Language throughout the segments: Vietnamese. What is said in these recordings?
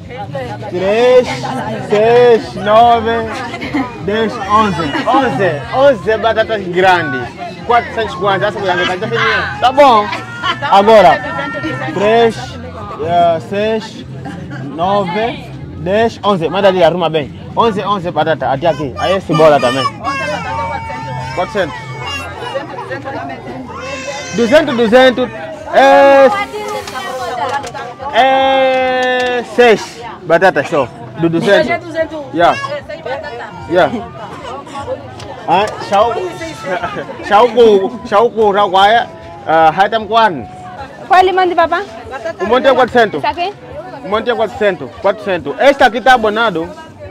3, 6, 9, 10, 11. 11 batatas grandes. 450, essa mulher está fininha. Tá bom. Agora, 3, 6, 9, 10, 11. Manda ali, arruma bem. 11 batatas, até aqui. Aí esse bola também. 400. 200. É 6 batatas só. Do 200. Yeah. À, 6 củ rau quái 200 quan. Qual limão de papá? Um monte é 400. Isso aqui? Um monte é 400. Este aqui tá abonado.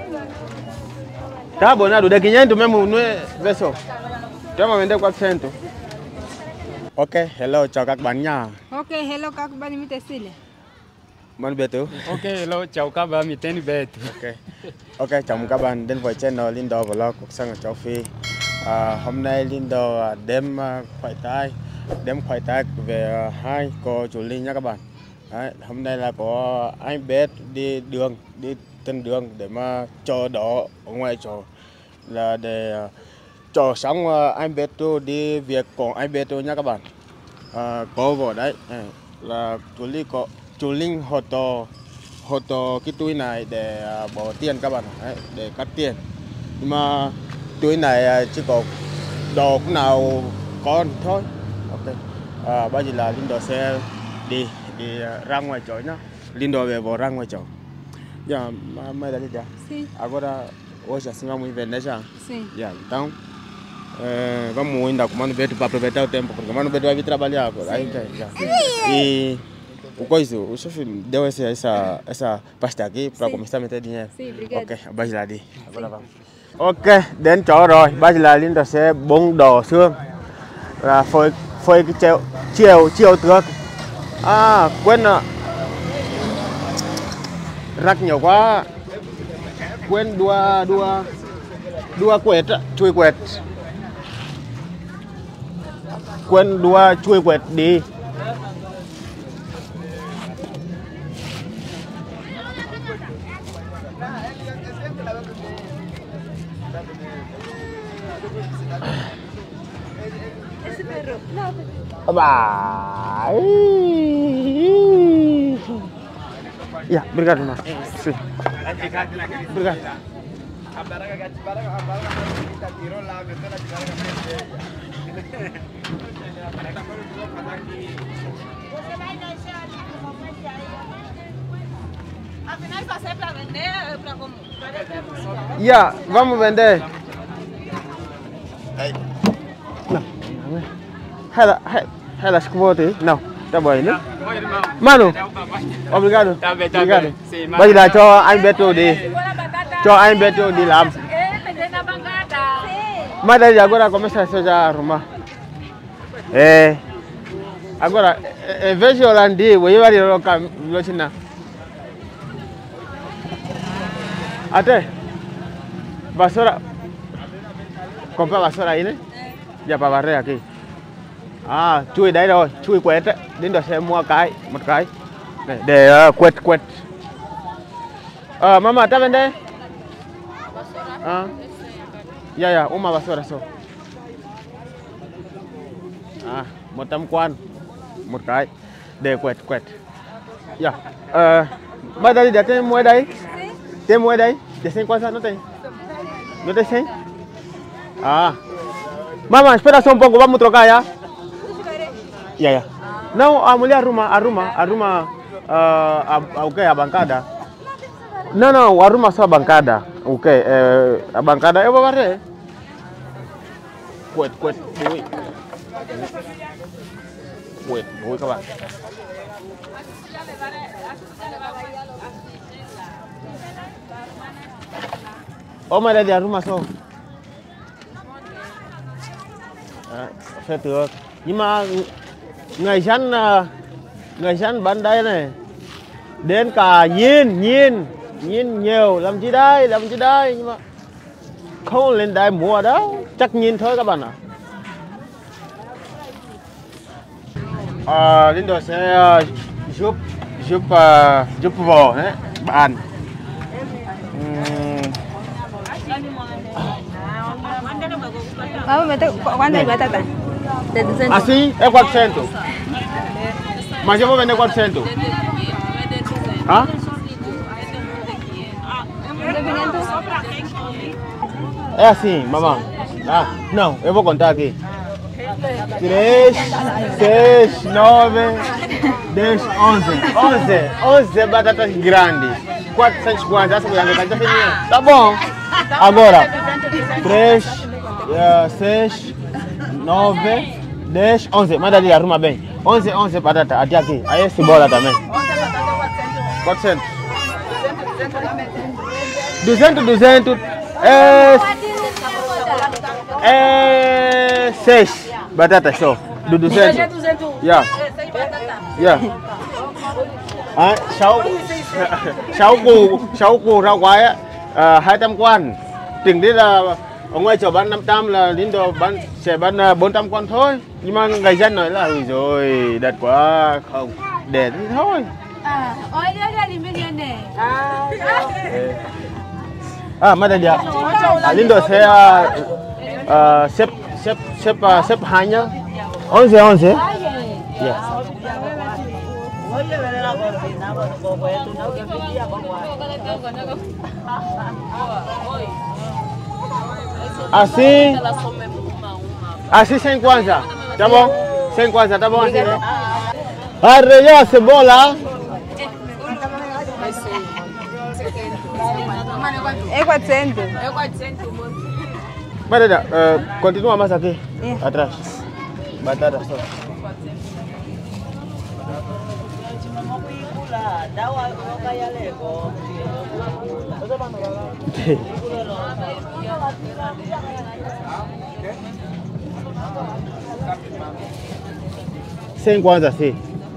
Tá abonado. De 500 mesmo, não é? Vê só. Tem uma vender 400. Ok, hello, chào các bạn nha. Ok, hello các bạn, mình tên Silvia. Bạn Beto. Ok, hello, chào các bạn, mình tên Beto. Ok, chào mừng các bạn đến với channel Lindo Vlog cuộc sống ở châu Phi. Hôm nay Lindo đem khoai tây về hai cô chủ Linh nha các bạn. Đấy, hôm nay là có anh Bet đi trên đường để mà chờ đỏ ở ngoài chỗ là để chờ xong anh Beto đi việc của anh Beto nha các bạn. Có vào đấy là chủ Linh hỗ trợ cái túi này để bỏ tiền các bạn, đấy, để cắt tiền. Nhưng mà túi này chỉ có đồ cũng nào con thôi. Ok. Bây giờ là Lindo sẽ đi ra ngoài chỗ nhá. Lindo về vào ra ngoài chỗ. Já, mas dá já. Sim. Agora hoje assim vamos vender já. Sim. Já, então vamos ainda com o Mano Beto para aproveitar o tempo, porque o Mano Beto vai vir trabalhar agora. Aí já. E o chefe deu essa pasta aqui para começar a meter dinheiro. Sim, obrigado. Ok, bây giờ là đi. Agora vamos. Ok, đến chỗ rồi. Bây giờ là Lindo sẽ bung đồ xương. Là phơi cái chiều tước. Quên rồi. Rắc nhiều quá. Quên đua quẹt, chui quẹt. Quên đua chui quẹt đi. Bye. Ya, obrigado, irmão. Sim. Obrigado. Afinal, você é para vender ou para como? Ya, vamos vender. Não. Hay là escovou tí? Não. Tá bom aí, né? Mano, obrigado. Obrigado. Bây giờ là cho anh Beto đi. Cho anh Beto đi làm. Mas daí agora começa a já arrumar. Agora, em vez de Holandi, vou ir ali no caminho China. Até. Vassoura. Comprar vassoura aí, né? Já para varrer aqui. Chui đấy rồi, chui quẹt ấy. Đến đó sẽ mua một cái để quẹt. Mama, tá vendo? Ya, uma vassoura só. 100 quan một cái để quẹt. Ya. Mas daí já tem moeda aí? Tem moeda aí? De 50 não tem? Não tem 100? Mama, espera só um pouco, vamos trocar já. Ya. Não, a mulher arruma ok, a bancada. Não, arruma só a bancada. Ok, a bancada eu vou varrer. Quẹt, bui các bạn. Mà đây là arruma só. Sẽ được. Nhưng mà người dân bán đây này đến cả nhìn nhiều làm chi đây nhưng mà không lên đây mua đâu, chắc nhìn thôi các bạn ạ. Lindo sẽ giúp vợ bạn. Vamos meter cuántas batatas. De 200. Assim é 400. Mas eu vou vender 400. Hã? É assim, mamãe. Ah, não, eu vou contar aqui. 3, 6, 9, 10, 11 batatas grandes. 450, tá bom. Agora, 3, 6, 9, 10, 11. Manda ali, arruma bem. 11 batatas, até aqui. Aí é cebola também. 400. 200. É 6 batatas só. Do 200. Yeah. À, 6 củ rau quái 200 quan. Tiền đấy là ở ngoài chợ bán 500 là đến đó bán sẽ bán 400 quan thôi. Nhưng mà người dân nói là rồi đẹp quá không để thì thôi. Ôi đó là đi bên này. Mà đây ạ. Đến đó sẽ xếp 2 nhá. 11. Yeah. Assim 50, tá bom? 50, tá bom assim, né? Arrelhou a cebola. É 400. Mas continua mais aqui, atrás. Batata só. Sem quantos assim?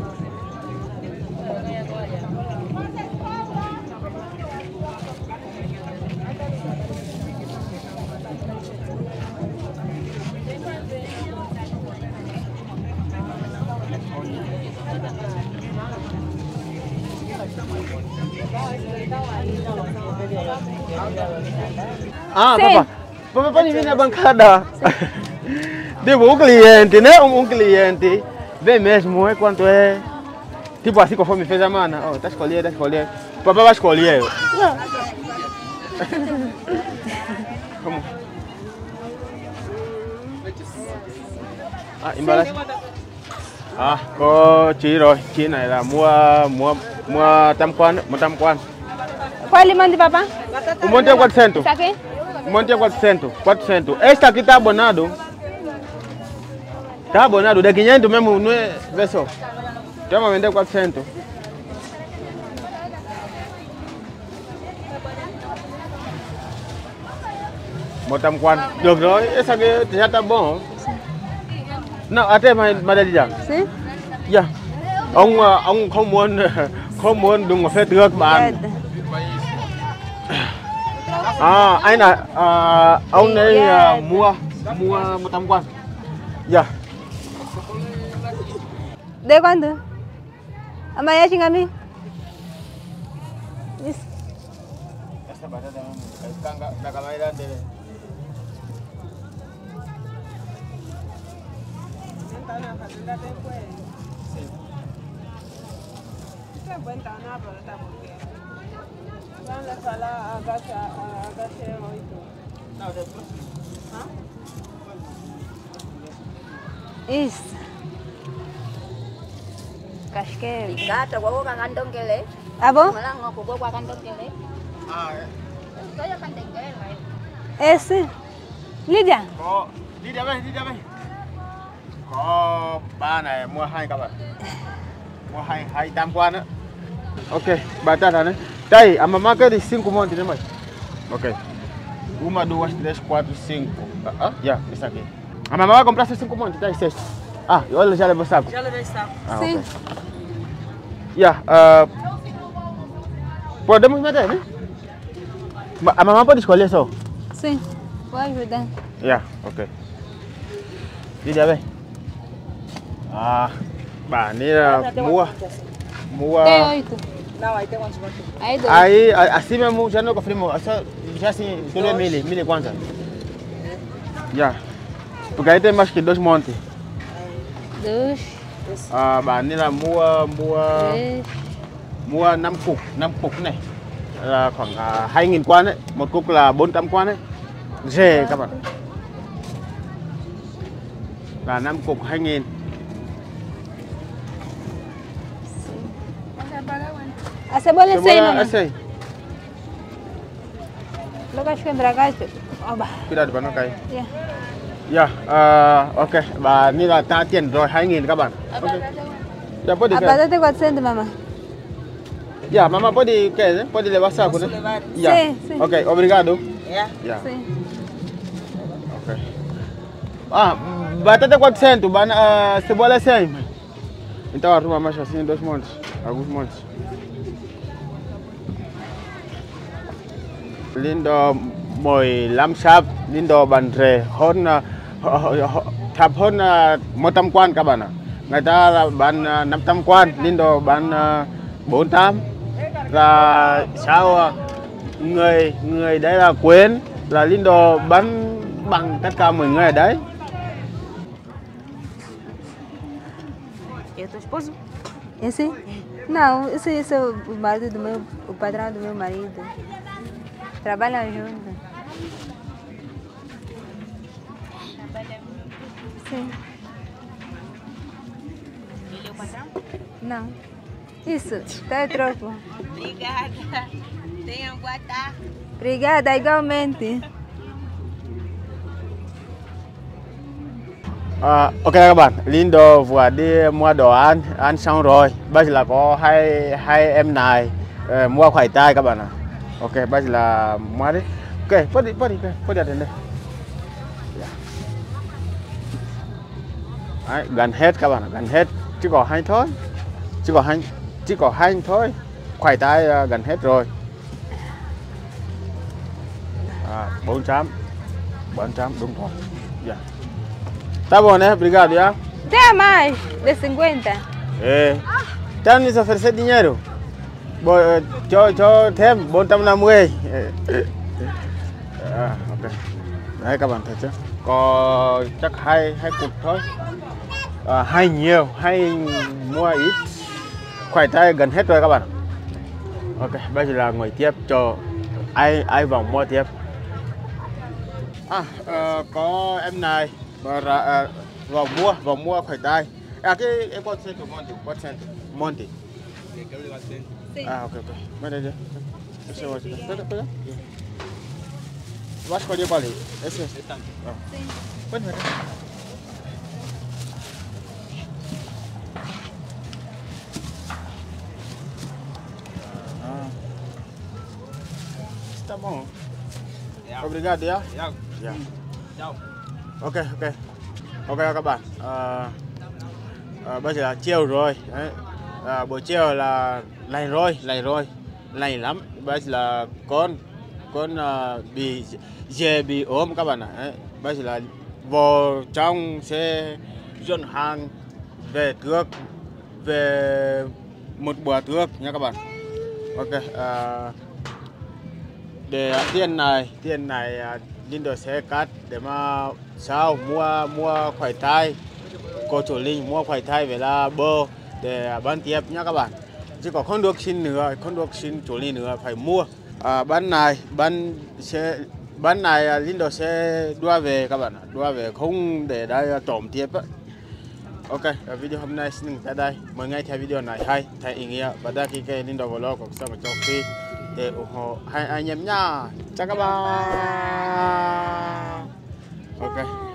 Papai ini na bancada. Tipo um cliente, né? Um cliente. Vem mesmo, é quanto é? Tipo assim, conforme fez a mana. Oh, tá escolhendo. Papai vai escolher. Como? Embalagem. Có chị rồi. Chị này là mua tam quan. Qual limão de papá? Um monte é 400. Isso aqui? Um monte é 400. Este aqui tá abonado. Tá abonado. De 500 mesmo, não é? Vê só. Tem uma vender 400. Một trăm quan. Được rồi. Esse aqui já tá bom. Não, até mais đây chẳng. Sim. Dạ. Ông không muốn đừng có phê tước bạn. Anh là ông đây mua 100 quan. Dạ. De quanto? Amanhã chega a mim. Isso. Essa batata da câmera dele. Isso. Casqueiro. Gata, gua kan kandong kele. Abo? Malah ngoko gua kandong kele. Saya kandeng kele. Esse. Lídia. Lídia về. Có ba này mua 2 cặp ạ. Mua 200 quan á. Ok, batata né? Daí, a mamãe quer 5 montes, né, mãe? Ok. 1, 2, 3, 4, 5. Já, isso aqui. A mamãe vai comprar 5 montes, daí 6. Olha, já levou saco. Já levei saco. Sim. Ok. Já, podemos meter, né? A mamãe pode escolher só? Sim. Vou ajudar. Já, ok. Lídia, vem. Bà này là mua Tem 8. Aí, assim mesmo, já não confirmo. Já assim, tudo é mil kwanza. Já. Porque aí tem mais que 2 montes. 2. Bà nên là mua 5 cục này là khoảng 2.000 quan đấy, một cục là 400 quan đấy, rẻ các bạn. Là 5 cục 2.000. A cebola é 100, mama. Essa aí. Logo acho que entra cá. Oba. Cuidado para não cair. Yeah. Dạ, ok, và như là ta tiền rồi 2.000 các bạn. Okay. Dạ, pode A batata é 400, mama. Dạ, mama pode quer, pode levar saco, né? Dạ. Sim, sim. Ok, obrigado. Yeah. Dạ. Sim. Ok. Batata 400, cebola 100. Então arruma mais assim 2 montes, alguns montes. Lindo 15 sáp, lindo bàn rề hơn thấp hơn 100 quan các bạn ạ. Người ta là bán 500 quan, lindo bán 400. Là sao người đấy là quên là lindo bán bằng tất cả mọi người ở đấy. É teu esposo? Esse? Não, esse é o marido do meu, o patrão do meu marido. Trabalham juntos. Sim. Ele é o patrão? Não. Isso, tá troco. Obrigada. Tenha boa tarde. Obrigada, igualmente. Ok các bạn, Lindo vừa đi mua đồ ăn xong rồi. Bây giờ là có hai em này mua khoai tây các bạn ạ. Ok, bây giờ là mua đi. Ok, pode atender. Đấy, gần hết các bạn ạ, gần hết. Chỉ có hai thôi. Chỉ có hai thôi. Khoai tây gần hết rồi. 400 đúng rồi. Dạ. Tá bom, né? Obrigado, já. Tem mais de 50. Tá nos oferecer dinheiro. Cho thêm 450. Ok. Đấy các bạn thấy chưa? Có chắc hai cục thôi. Hay nhiều, hay mua ít. Khoai tây gần hết rồi các bạn. Ok, bây giờ là ngồi tiếp cho ai vào mua tiếp. Có em này vào mua khoai tây. Cái em có cento Monte. Sim. Ok. Vai daí. Esse é o outro. Pega. Vai escolher qual aí? Esse? Sim. Pode ver. Tá bom. Obrigado, já? Dạ. Ok. Ok các bạn. Bây giờ là chiều rồi. Đấy. Buổi chiều là lạnh lắm. Bây giờ là con bị ốm các bạn ạ. Đấy. Bây giờ là vào trong xe dọn hàng về một bữa trước nha các bạn. Ok. Để tiền này Lindo sẽ cắt để mà sao mua khoai tây. Cô chủ Linh mua khoai tây về là bơ để bán tiếp nhá các bạn. Chứ còn không được xin chủ Linh nữa, phải mua. Bán này Lindo sẽ đưa về các bạn, đưa về không để đây trộm tiếp á. Ok, video hôm nay xin dừng tại đây. Mời ngay theo video này hay, thấy ý nghĩa và đăng ký kênh Lindo Vlog của Sang Châu Phi để ủng hộ hai anh em nha. Chào các bạn. Ok.